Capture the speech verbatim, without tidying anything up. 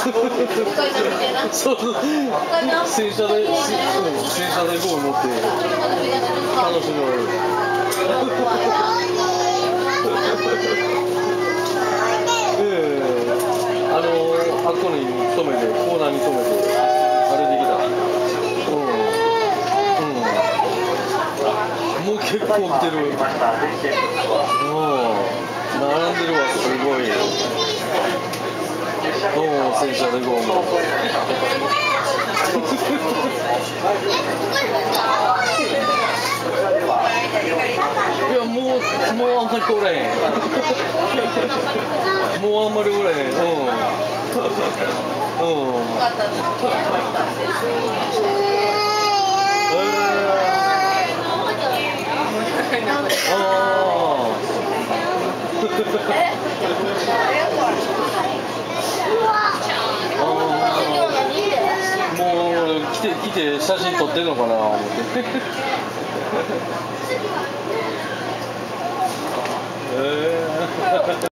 そうそう。洗車で、洗車でゴール持って楽しむ。ええ、あのあっこに止めて、コーナーに止めて歩いてきた。うん。うん。もう結構来てる。うん。並んでるわ、すごい。おお、洗車でゴール。いや、もう、もうあんまりおらへん。もうあんまりおらへん。うん。うん。もう来て来て写真撮ってんのかな思って。えー